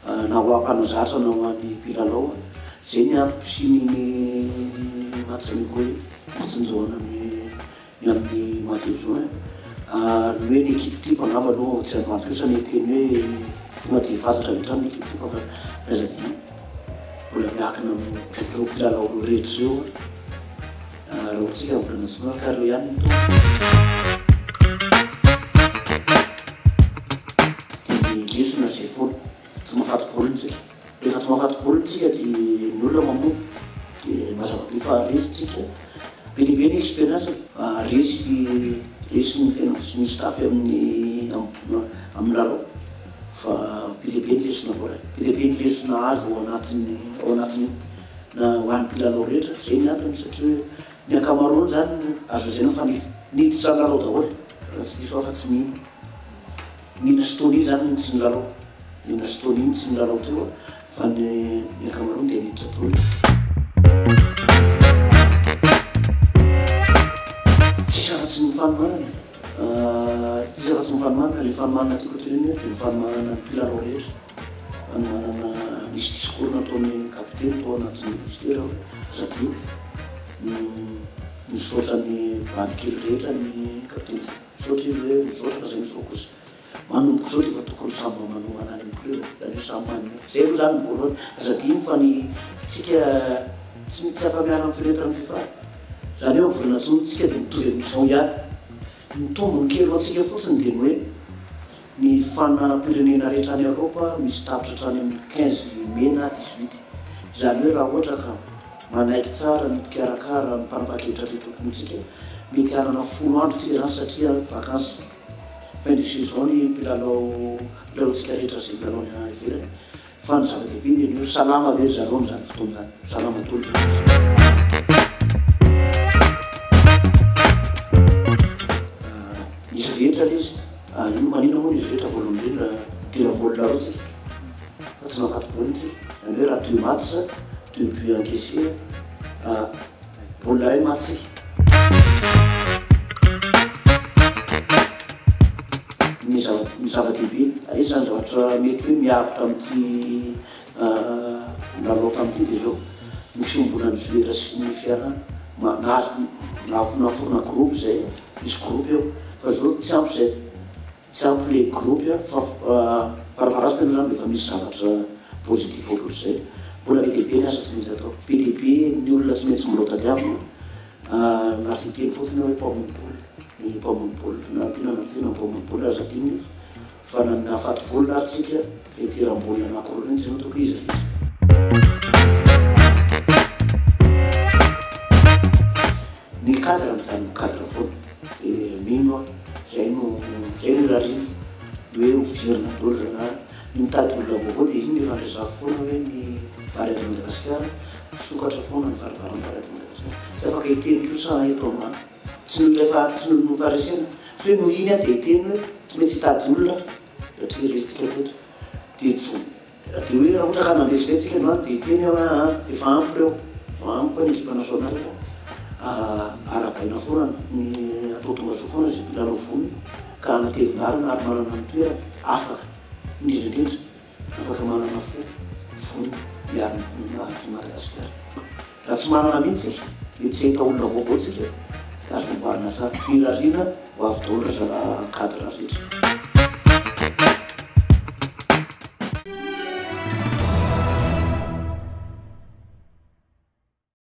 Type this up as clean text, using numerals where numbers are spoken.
na hoampanazatra na hoan'ny mpilalao zay ny ampisiminy match amicoe matsinjoana ny amin'ny mois de juin ny hoe ny équipe type angamba aloha tsy avanty kosa ny teny hoe tonga de fantatra avy hatrany ny équipe type fa azadi mbola miakina amin'ny mpilalao rehetra reo raha ohatsika mbola national ka reo ihany de lesona zay foana tsy mahafaty baolina tsika rehefa tsy mahafaty baolina tsika de ny olona mamono de mazava-be fa resy tsika be dia be ny expérience resy ny tena ny staff amin'ny lalao fa be dia be ny lesona vola be dia be ny lesona azo ao anatiny na hoan'ny mpilalao rehetra zay ny antony satria hoe ny ankamaroany zany azo zay fa niditra lalao daholo raha tsy diso fa tsy nina stony zany tsy nilalao nina stony tsy nilalao teo fa ny ankamaroany dia niditra daholo tsy ny fanomanana tsy afa-tsy ny fanomanana le fanomanana tiako teneny hoe ny fanomanana ny mpilalao rehetra fanomanana misy discours nataony kapiteny tao anatin'ny postera zadio misaotra ny bandikely rehetra ny kapiteny misaotra izy hoe misaotra fa zay misao kosa manomboka zao dia fa tokony samy manomana any amiko zany hoe samy manina zay aloha zany voalohany azadino fa ny tsika tsy afa-miara amin'ny firehetan'ny fifa zany hoe volana tsika dia mitovy amin'izao ihany mitombony kely atsika fotsiny dia ny hoe ny fanam-pirenena rehetra any Eropa misy tapitra hatrany amin'ny 15 mai na 18 zany hoe raha ohatra ka manaiky tsara ny mpikarakara ny mpanapa-kevitra rehetratontsika mety hanana 10 andro tsika zany satria vakansy fin de saison ny mpilalao-tsika rehetra zay mpilalao ny ivelany fa ny zava-dehibe dia ny hoe salama very zareo am'zany fotoana zany salama tolo izy rehetra izy ino manina moa izy rehetra voalohany indrindra tira-baolina reo tsika fa tsy mahafaty baolina tsika zany hoe raha deux match deux buts encaissés baolina hoe match tsika ny zava-dehibe izy zany zavatra mety hoe miavitra amin'ity lalao tamin'ity dia zao ny fiombolany joueur sy ny fiarahana naforona groupe zay misy groupe eo fa zao tsy ampy zay tsy ampy le groupe fa farafaratany zany efa misy zavatra positif ohatr'zay mbola be dia be ny asa tsy maintsy atao be dia be ny olona tsy maintsy mbola tadiavina na tsy teny fotsiny hoe mpamonoboly ny mpamonoboly na tena natsena mpamonoboly azadiny fa nafaty boly atsika fiteram-boly anankiroa reny tsy natoko izy ny cadre amin'izany cadre foana dia mino zay no rariny hoe hoverina daholo zanahy ny mitady olona vaovao dia iny efa andrazako foana hoe ny vary ady Madagasikara sokatra foana ny varivara-vary ady Madagasikara tsy afaka hiteny kosa eto ambany tsy nolo nofarisena tsy hoe no iny a dia hiteny hoe tsy mety hitady olona satria resitsika teto dia tsy dia hoe raha ohatra ka nandresika tsika no any dia hiteny efa ampy reo fa ampy koa ny équipe nationale arakaina foana ny atao tonga zao foana zay mpilalao vony ka anatevinarina ary manana ny toerana afaka indrindraindrindra afaka manana vony miarina vony Madagasikara raha tsy manana mihitsy dia tsy hita olona vaovao tsika azo amboarina tsara irarina ho avy daholo raha cadre rehetra